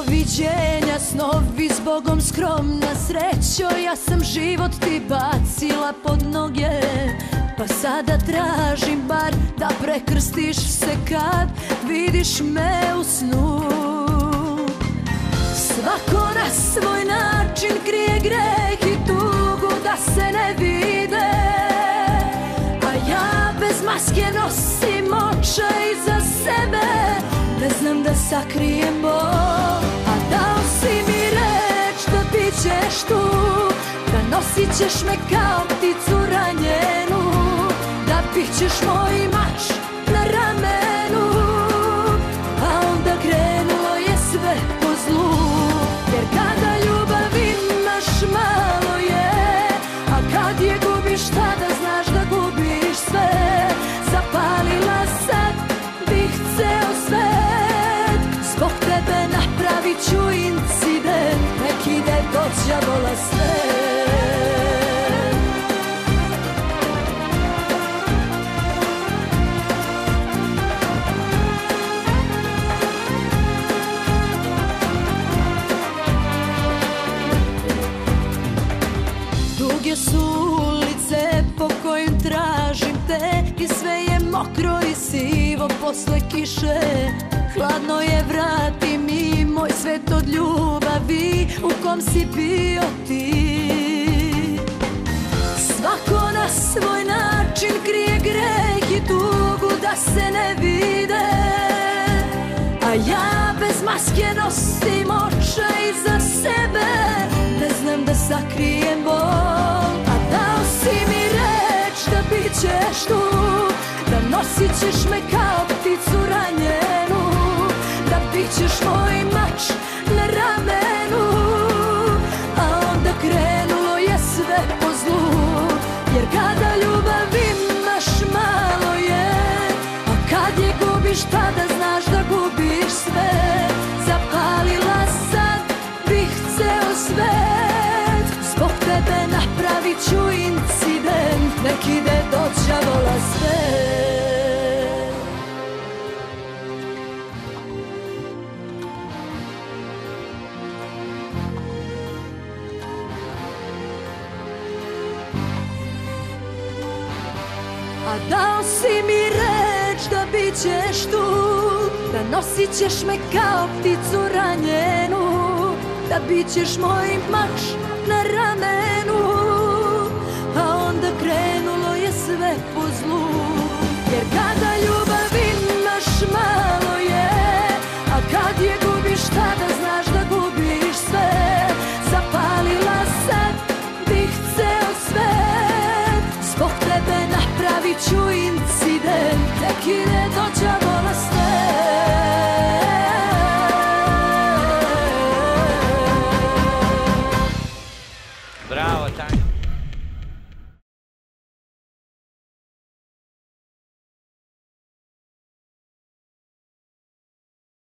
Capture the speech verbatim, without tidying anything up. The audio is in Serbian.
Doviđenja snovi, s Bogom skromna srećo. Ja sam život ti bacila pod noge, pa sada tražim bar da prekrstiš se kad vidiš me u snu. Svako na svoj način krije greh i tugu da se ne vide, a ja bez maske nosim očaj iza sebe. Ne znam da sakrijem bol, a dao si mi reč da bit ćeš tu, da nosit ćeš me kao pticu ranjenu, da bit ćeš moj mač na ramenu. A onda krenulo je sve po zlu, jer kada ljubav imaš malo je, a kad je gubiš tada znaš da gubiš sve. Zapalila sad bih ceo svet, zbog tebe napravit ću incident, nek ide do đavola sve. Duge su ulice po kojim tražim te, i sve je mokro i sivo posle kiše. Hladno je, vrati mi moj svet od ljubavi u kom si bio ti. Svako na svoj način krije greh i tugu da se ne vide, a ja bez maske nosim očaj iza sebe. Ne znam da sakrijem bol, a dao si mi reč da bit ćeš tu, da nosit ćeš me kao pticu ranjenu, da bit ćeš moj mač na ramenu. A onda krenulo je sve po zlu, jer kada ljubav imaš malo je, a kad je gubiš tada znaš da gubiš sve. Zapalila sad bih ceo svet, zbog tebe napravit ću incident, nek ide do đavola sve. A dao si mi reč da bit ćeš tu, da nosit ćeš me kao pticu ranjenu, da bit ćeš moj mač na ramenu. A onda krenulo je sve po zlu,